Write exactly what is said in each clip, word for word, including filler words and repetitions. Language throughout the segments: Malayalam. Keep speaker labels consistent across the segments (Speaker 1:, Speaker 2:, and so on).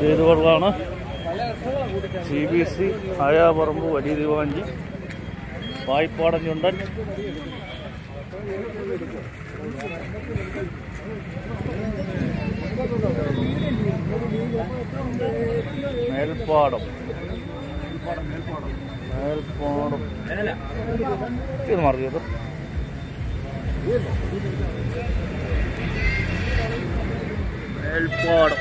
Speaker 1: ഇത് വെള്ളമാണ് സി ബി സി ആയാപറമ്പ് വലിയ ദിവാഞ്ചി വായ്പാടൻ ചുണ്ടൻ മേൽപ്പാടം മേൽപ്പാടം ഇത് മാറിയത് മേൽപ്പാടം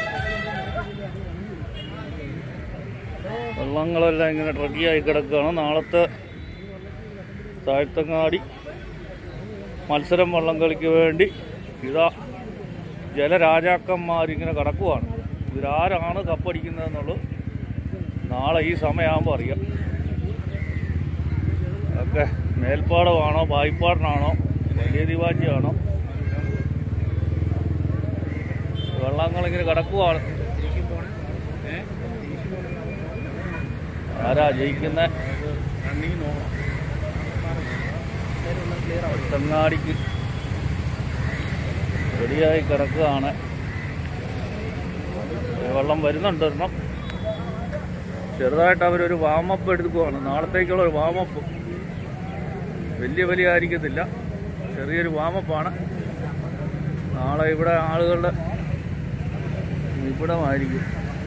Speaker 1: വള്ളങ്ങളെല്ലാം ഇങ്ങനെ റെഡിയായി കിടക്കുകയാണ്. നാളത്തെ താഴ്ത്തങ്ങാടി മത്സരം വള്ളംകളിക്ക് വേണ്ടി ഇതാ ജലരാജാക്കന്മാരിങ്ങനെ കിടക്കുവാണ്. ഇവരാരാണ് കപ്പടിക്കുന്നതെന്നുള്ളത് നാളെ ഈ സമയമാകുമ്പോൾ അറിയാം. ഒക്കെ മേൽപ്പാടമാണോ വായ്പാടനാണോ വലിയ ദിവാഞ്ചിയാണോ വള്ളങ്ങളിങ്ങനെ കിടക്കുവാണ്. ആരാ ജയിക്കുന്ന തെങ്ങാടിക്ക് റെഡിയായി കിടക്കുകയാണ്. വെള്ളം വരുന്നുണ്ട് ഒരെണ്ണം. ചെറുതായിട്ട് അവരൊരു വാമപ്പ് എടുക്കുകയാണ്. നാളത്തേക്കുള്ള ഒരു വാമപ്പ് വലിയ വലിയ ആയിരിക്കത്തില്ല, ചെറിയൊരു വാമപ്പാണ്. നാളെ ഇവിടെ ആളുകളുടെ ഇവിടമായിരിക്കും.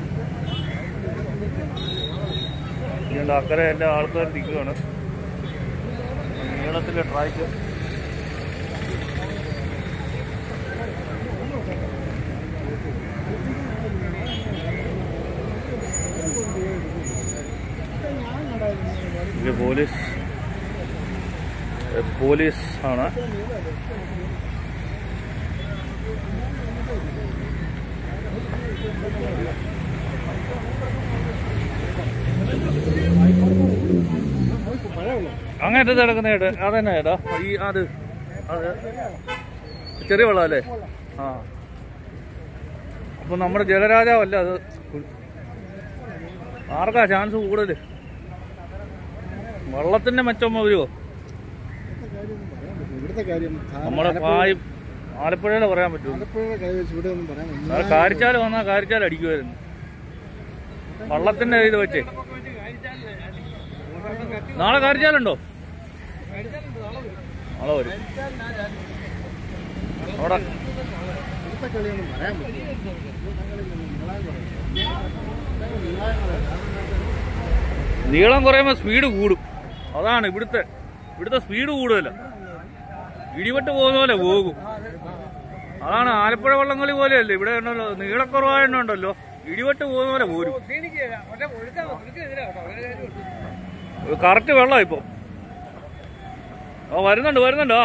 Speaker 1: ഇതിൻ്റെ അക്കരെ എല്ലാ ആൾക്കാരും നിൽക്കുകയാണ്. നീളത്തിലെ ട്രാക്ക് ഇത് പോലീസ് പോലീസ് ആണ്. അങ്ങനത്തെ കിടക്കുന്ന ഏട് അതന്നെ ഏടാ ഈ അത് അത് ചെറിയ വെള്ളം അല്ലേ? ആ അപ്പൊ നമ്മുടെ ജലരാജാവല്ല അത്. ആർക്കാ ചാൻസ് കൂടുതൽ? വള്ളത്തിന്റെ മെച്ചം വരുമോ? നമ്മുടെ പായ് ആലപ്പുഴയിലെ പറയാൻ പറ്റുമോ? കാരിച്ചാൽ വന്നാൽ കാരിച്ചാൽ അടിക്കുമായിരുന്നു. വള്ളത്തിന്റെ ഇത് വെച്ചേ നാളെ കാരിച്ചാലുണ്ടോ? നാളെ വരും. അവിടെ നീളം കുറയുമ്പോ സ്പീഡ് കൂടും. അതാണ് ഇവിടുത്തെ ഇവിടുത്തെ സ്പീഡ് കൂടുതല. ഇടിവെട്ട് പോകുന്ന പോലെ പോകും. അതാണ് ആലപ്പുഴ വള്ളംകളി പോലെയല്ലേ ഇവിടെ ഉണ്ടല്ലോ. നീളക്കുറവായിട്ടുണ്ടല്ലോ, ഇടിവെട്ട് പോകുന്ന പോലെ പോരും. കറക്റ്റ് വെള്ളം ഇപ്പൊ. ആ വരുന്നുണ്ട് വരുന്നുണ്ടോ?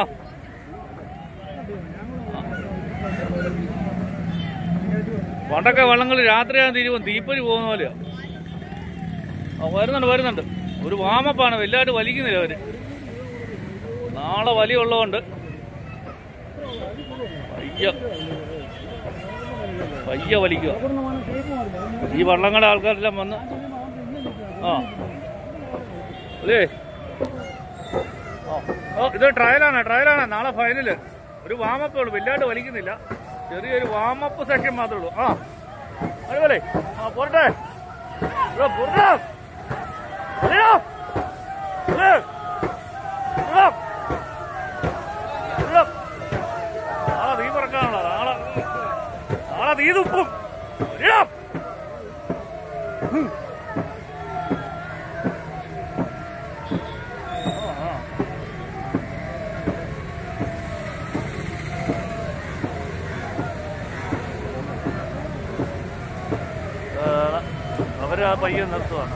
Speaker 1: പണ്ടൊക്കെ വള്ളംകളി രാത്രിയാണ് തിരിവും തീപ്പരി പോകുന്ന പോലെയാ. ആ വരുന്നുണ്ട് വരുന്നുണ്ട്. ഒരു വാമപ്പാണ്, വലുതായിട്ട് വലിക്കുന്നില്ല അവര്. നാളെ വലിയുള്ളതുകൊണ്ട് പയ്യ പയ്യ വലിക്കുക. ഈ വള്ളങ്ങളുടെ ആൾക്കാരെല്ലാം വന്ന് ആ അല്ലേ. ഓ ഇത് ട്രയലാണ് ട്രയലാണ് നാളെ ഫൈനല്. ഒരു വാമപ്പേ ഉള്ളൂ, വലുതായിട്ട് വലിക്കുന്നില്ല. ചെറിയൊരു വാമപ്പ് സെക്ഷൻ മാത്രമേ ഉള്ളൂ. ആ അതുപോലെ ആ പോരട്ടെ പോരട്ടെ. നാളെ തീ പറക്കാനുള്ള നാളെ നാളെ തീ തുപ്പും. അവര് ആ പയ്യെ നിർത്തുവാണ്.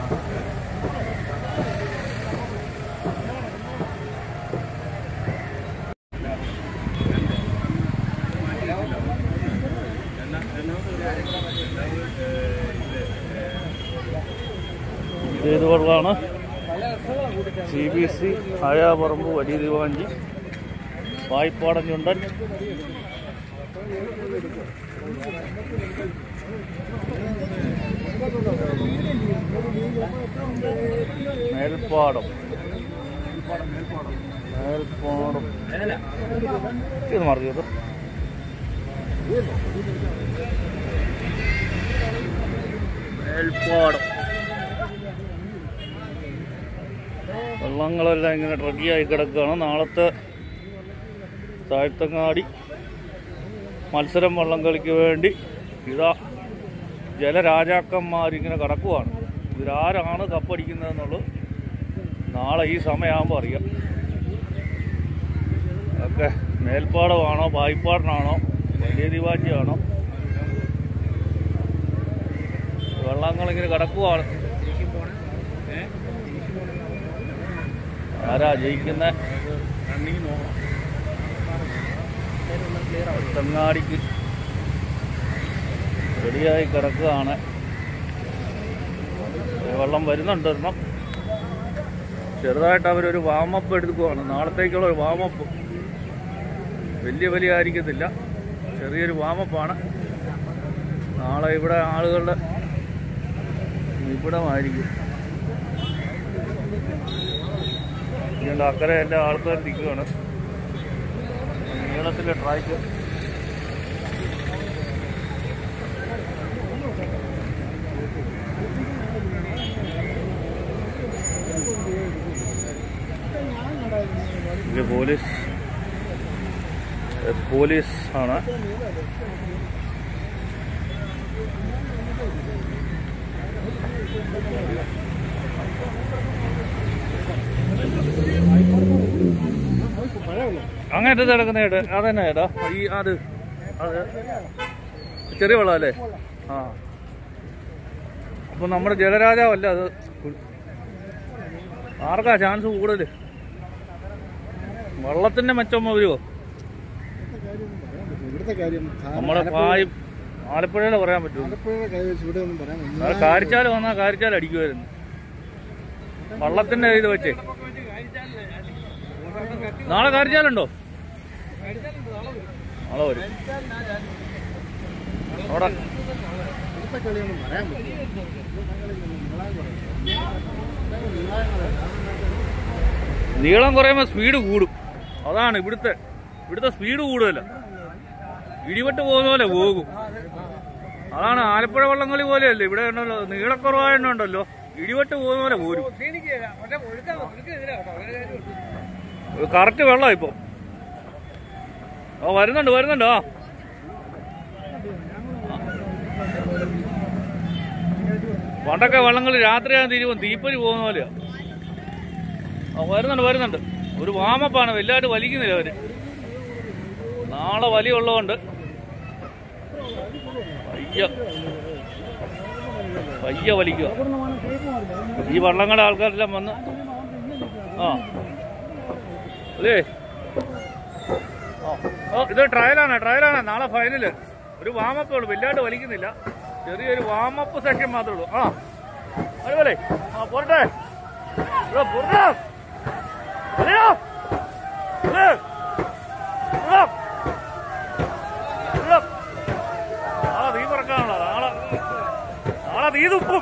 Speaker 1: ഇത് വെള്ളമാണ് സി ബി സി ആയാപറമ്പ് വലിയ ദിവാഞ്ചി വായ്പാടൻ ചുണ്ടൻ മേൽപ്പാടം മേൽപ്പാടം ഇത് മാറിയത് മേൽപ്പാടം വള്ളങ്ങളെല്ലാം ഇങ്ങനെ റെഡിയായി കിടക്കുകയാണ്. നാളത്തെ താഴ്ത്തങ്ങാടി മത്സരം വള്ളംകളിക്ക് വേണ്ടി ഇതാ ജലരാജാക്കന്മാരിങ്ങനെ കിടക്കുവാണ്. ഇവരാരാണ് കപ്പടിക്കുന്നതെന്നുള്ളത് നാളെ ഈ സമയമാകുമ്പോൾ അറിയാം. ഒക്കെ മേൽപ്പാടമാണോ പായിപ്പാടനാണോ വലിയ ദിവാജിയാണോ വള്ളങ്ങളിങ്ങനെ കിടക്കുവാണ്. ആരാ ജയിക്കുന്ന തെങ്ങാടിക്ക് റെഡിയായി കിടക്കുകയാണ്. വെള്ളം വരുന്നുണ്ട്. ഒരെണ്ണം ചെറുതായിട്ട് അവരൊരു വാമപ്പ് എടുക്കുകയാണ്. നാളത്തേക്കുള്ള ഒരു വാമപ്പ് വലിയ വലിയ ആയിരിക്കത്തില്ല, ചെറിയൊരു വാമപ്പാണ്. നാളെ ഇവിടെ ആളുകളുടെ നിബിഡമായിരിക്കും. ഇതിൻ്റെ അക്കരെ എൻ്റെ ആൾക്കാർ നിൽക്കുകയാണ്. നീളത്തിലെ ട്രാക്ക് ഇത് പോലീസ് പോലീസ് ആണ്. അങ്ങനത്തെ കിടക്കുന്നേട്ട് അതന്നെ ഏട്ടാ ഈ അത് അത് ചെറിയ വെള്ളം അല്ലേ? ആ അപ്പൊ നമ്മുടെ ജലരാജാവല്ല അത്. ആർക്കാ ചാൻസ് കൂടുതൽ? വള്ളത്തിന്റെ മെച്ചമ്മ വരുമോ? നമ്മുടെ പായ് ആലപ്പുഴയിലെ പറയാൻ പറ്റുമോ? കാരിച്ചാൽ വന്നാൽ കാരിച്ചാൽ അടിക്കുമായിരുന്നു. വള്ളത്തിന്റെ ഇത് വെച്ചേ നാളെ കാരിച്ചാലുണ്ടോ? നാളെ വരും. അവിടെ നീളം കുറയുമ്പോൾ സ്പീഡ് കൂടും. അതാണ് ഇവിടുത്തെ ഇവിടുത്തെ സ്പീഡ് കൂടുതല. ഇടിവെട്ട് പോകുന്ന പോലെ പോകും. അതാണ് ആലപ്പുഴ വള്ളംകളി പോലെയല്ലേ ഇവിടെ ഉണ്ടല്ലോ. നീളക്കുറവായിട്ടുണ്ടല്ലോ, ഇടിവെട്ട് പോകുന്ന പോലെ പോരും. കറക്റ്റ് വെള്ളം ഇപ്പൊ. ആ വരുന്നുണ്ട് വരുന്നുണ്ട്. ആ പണ്ടൊക്കെ വള്ളംകളി രാത്രിയാണ് തിരിവും തീപ്പരി പോകുന്ന പോലെയാ. ആ വരുന്നുണ്ട് വരുന്നുണ്ട്. ഒരു വാമപ്പാണ്, വലുതായിട്ട് വലിക്കുന്നില്ല അവര്. നാളെ വലിയുള്ളതുകൊണ്ട് പയ്യ പയ്യ വലിക്കുക. ഈ വള്ളങ്ങളുടെ ആൾക്കാരെല്ലാം വന്ന് ആ അല്ലേ. ഓ ഇത് ട്രയലാണ് ട്രയലാണ് നാളെ ഫൈനല്. ഒരു വാമപ്പേ ഉള്ളൂ, വലുതായിട്ട് വലിക്കുന്നില്ല. ചെറിയൊരു വാമപ്പ് സെക്ഷൻ മാത്രമേ ഉള്ളൂ. ആ അതുപോലെ ആ പോരട്ടെ പോരട്ടെ. നാളെ തീ പറക്കാനുള്ള നാളെ നാളെ തീ തുപ്പും.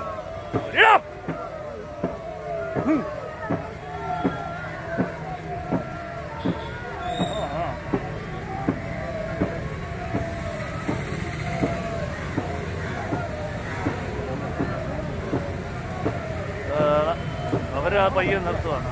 Speaker 1: അവര് ആ പയ്യെ നിർത്തുവാണ്.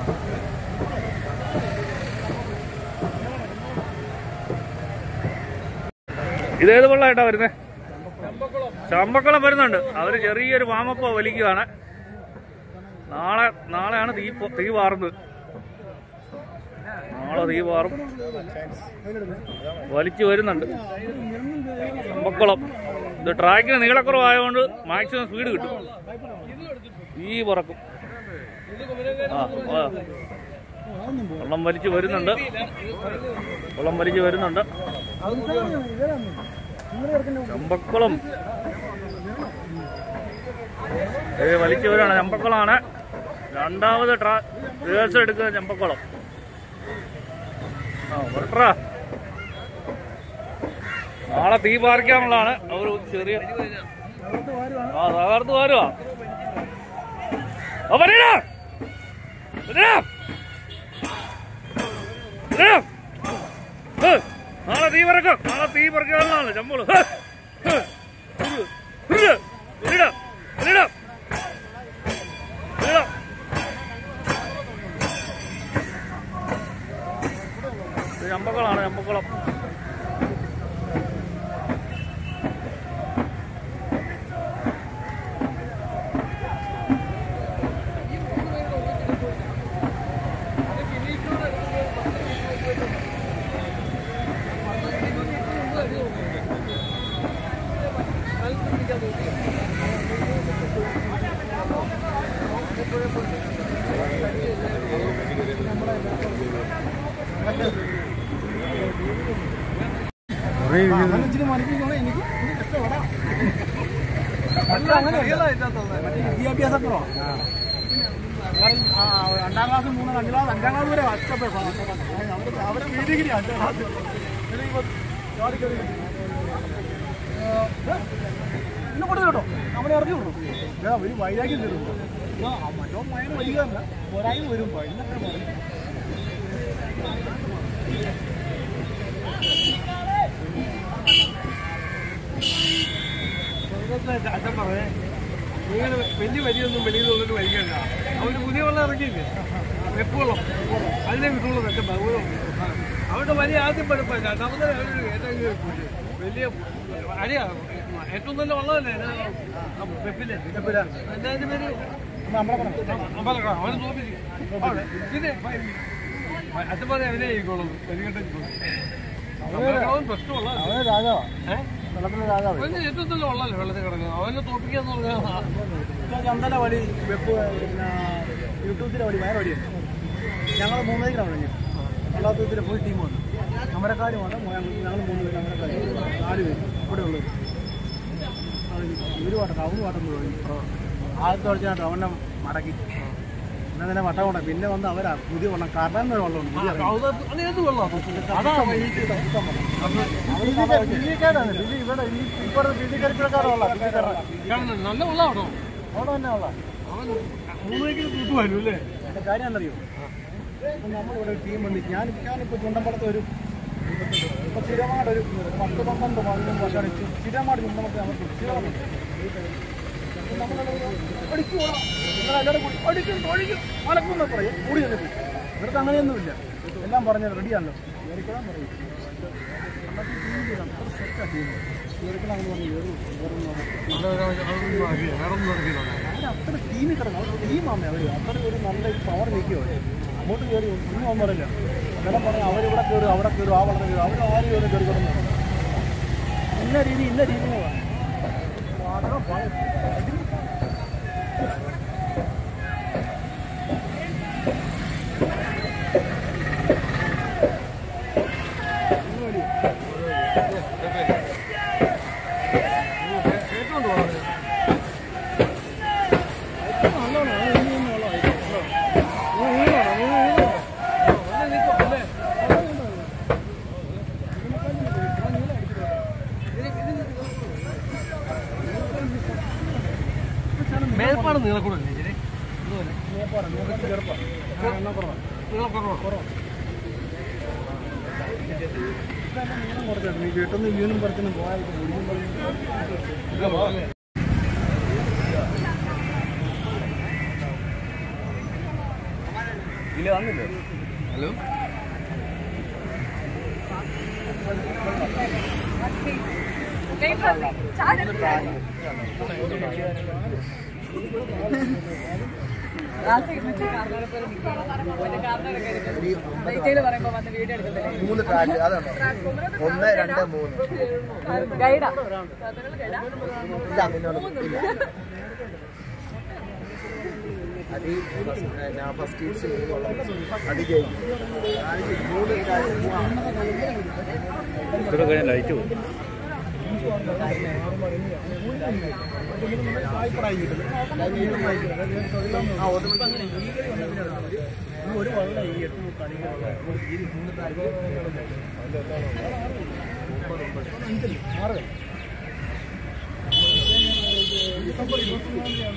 Speaker 1: ഇതേത് വെള്ളമായിട്ടാ വരുന്നേ? ചമ്പക്കുളം വരുന്നുണ്ട്. അവര് ചെറിയൊരു വാമപ്പ വലിക്കുകയാണ്. നാളെ നാളെയാണ് തീ തീ വാറുന്നത്. നാളെ തീ വാറും. വലിച്ചു വരുന്നുണ്ട് ചമ്പക്കുളം. ഇത് ട്രാക്കിന് നീളക്കുറവായതുകൊണ്ട് മാക്സിമം സ്പീഡ് കിട്ടും. ഈ പറക്കും. ആ വെള്ളം വലിച്ചു വരുന്നുണ്ട്. വെള്ളം വലിച്ചു വരുന്നുണ്ട്. ചമ്പക്കുളം ഏ വലിച്ചു വരാണ്. ചമ്പക്കുളമാണ് രണ്ടാമത് ട്രാ റിഹേഴ്സൽ എടുക്കുക. ചമ്പക്കുളം ആ വരട്ടാ. നാളെ തീ പാറിക്കാനുള്ളതാണ്. അവർ ചെറിയ ആ തകർത്ത് വരുവാ. നാളെ തീ പറക്കാം. നാളെ തീ പറക്കാനുള്ളതാണ് ചമ്പോള്. ചമ്പക്കുളമാണ്, ചമ്പക്കുളം.
Speaker 2: വിദ്യാഭ്യാസക്കുറവാണ്. രണ്ടാം ക്ലാസ് മൂന്നാം അഞ്ചാം ക്ലാസ് അഞ്ചാം ക്ലാസ് വരെ കഷ്ടപ്പെട്ടു. അവരെ ഡിഗ്രി അഞ്ചാം ക്ലാസ് ഇന്ന് കൊടുത്തു കേട്ടോ. നമ്മളെ ഇറക്കി വിടും. ഒരു വൈരാഗ്യം തരും. മറ്റോ മയന് വരിക തന്നെ ഒരായും വരും. ഇന്നൊക്കെ പറയും അച്ഛൻ പറഞ്ഞേ നിങ്ങൾ വലിയ വലിയൊന്നും വെളിയിൽ നിന്നിട്ട് വരികയില്ല. അവർ പുതിയ വെള്ളം ഇറങ്ങിയില്ലേ, വെപ്പ് വെള്ളം, അതിനെ കിട്ടുള്ളൂ. അച്ഛൻ അവരുടെ വലിയ ആദ്യം പഠിപ്പില്ല. രണ്ടാമത്തെ ഏറ്റവും വലിയ അരിയാ ഏറ്റവും നല്ല വെള്ളമല്ലേ വെപ്പില്ലേ. എല്ലാവരുടെ പേര് അമ്പലക്കട. അവന് തോപ്പിച്ച് പിന്നെ അച്ഛൻ പറഞ്ഞ അവനെ ആയിക്കോളും. കരികെട്ടൻ പ്രശ്നമുള്ള ഏറ്റവും നല്ല വെള്ളമല്ലേ വെള്ളത്തിൽ കിടക്കുന്നത്. അവനെ തോപ്പിക്കാന്ന് പറഞ്ഞാൽ ചന്ദന വഴി വെപ്പ് പിന്നെ യൂട്യൂബിലെ വഴി വേറെ വഴിയുണ്ട്. ഞങ്ങൾ മൂന്നേക്കാണ് വിളിഞ്ഞു. വെള്ളാത്തൂത്തിലെ ഫുൾ ടീം വന്നു. അമരക്കാരുമാണ്. ഞങ്ങൾ മൂന്ന് പേര് അമരക്കാർ, നാല് പേര് ഇവിടെ ഉള്ളത്. ഇവര് പാട്ടം അവന് പാട്ടം തുടങ്ങി. ആദ്യത്തെ കളിച്ചാൽ അവനെ മടക്കി പിന്നെ തന്നെ വട്ടം കൊണ്ട. പിന്നെ വന്ന് അവരാ പുതിയ വെള്ളം കാരണം ഒരു വെള്ളമുണ്ട്. നല്ല വെള്ളമാണോ അവിടെ തന്നെ വെള്ളം. മൂന്നേക്ക് തൂത്തുമായിരുന്നു അല്ലേ. എൻ്റെ കാര്യം എന്നറിയോ, നമ്മളിവിടെ ഒരു ടീം ഉണ്ട്. ഞാൻ ഞാനിപ്പോൾ ചുണ്ടമ്പലത്തെ ഒരു ഇപ്പൊ സ്ഥിരമായിട്ടൊരു പത്ത് പന്ത്രണ്ട് പതിനൊന്ന് വർഷമാണ് സ്ഥിരമായിട്ട് ചുണ്ടമ്പലത്തെ അവർക്ക് സ്ഥിരമുണ്ട്. പഠിക്കുവാ നിങ്ങളെല്ലാവരും കൂടി പഠിക്കും തൊഴിക്കും മലക്കുന്ന പറയും കൂടി നിന്നിട്ട്. ഇവർക്ക് അങ്ങനെയൊന്നുമില്ല. എല്ലാം പറഞ്ഞാൽ റെഡിയാണല്ലോ. കയറിക്കൊള്ളാൻ പറയും. അത്ര സെറ്റാ ടീം. കയറിക്കണം എന്ന് പറഞ്ഞ് അങ്ങനെ അത്ര ടീമിൽ കിടന്നു. അവർ ടീമാമേ അവർ അത്ര ഒരു നല്ല പവർ നിൽക്കുമോ. അങ്ങോട്ട് കയറി ഒന്നും ഒന്നും പറയില്ല. അന്നേരം പറഞ്ഞാൽ അവരിവിടെ കയറും അവിടെ കയറും ആ വളരെ കയറും അവർ ആരും കയറി കയറി കിടന്നു. ഇന്ന രീതി ഇന്ന രീതി മേൽപ്പാട് നീളക്കൂടല്ലേ ചേച്ചി? നീ കേട്ടൊന്നും ഇങ്ങനും പറിച്ചൊന്നും പോയാൽ ഇല്ല വന്നില്ലേ? ഹലോ മൂന്ന് ട്രാക്ക് അതാണോ? ഒന്ന് രണ്ട് മൂന്ന് ഗൈഡാ ഇല്ല അങ്ങനെയുള്ള അത് ഞാൻ ഫസ്റ്റ് അത് മൂന്ന് ലൈറ്റ് പോകും. ഒരു വെള്ളം ഈ എട്ട് കളികളുള്ള ആറ് ഡിസംബർ ഇരുപത്തിമൂന്നാം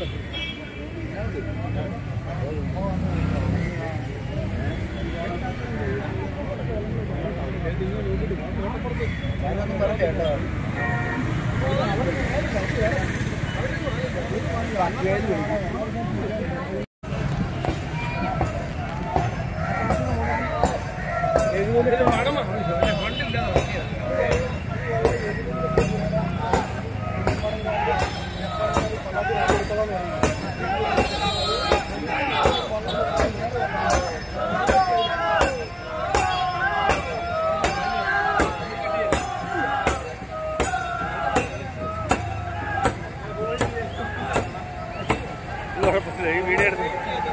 Speaker 2: തീയതി
Speaker 1: കുഴപ്പമില്ല, ഈ വീഡിയോ എടുത്ത്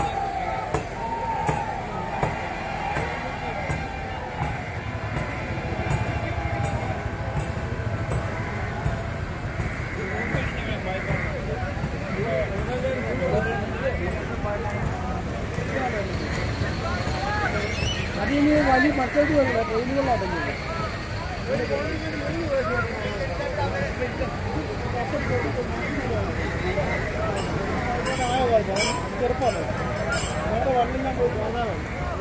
Speaker 2: അതിന് വലിയ മറ്റേത് വരില്ല, ട്രെയിനുകളാണ്. ചെറുപ്പമാണ് വേറെ വണ്ടി ഞാൻ പോയി കാണാനാണ്.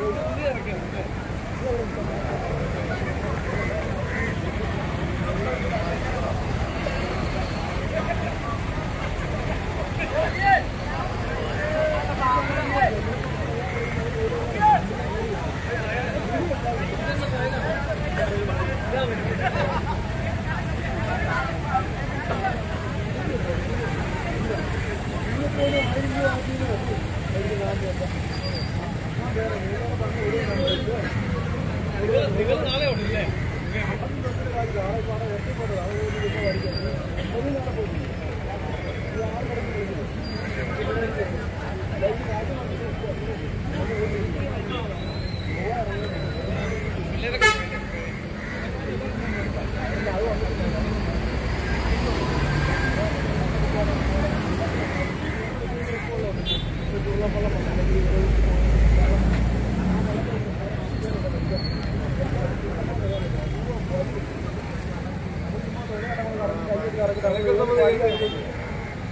Speaker 2: നിങ്ങൾ നാളെ ഉണ്ടല്ലേ?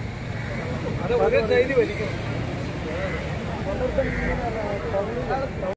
Speaker 2: അത് ഒരേ ശൈലി വലിക്കും.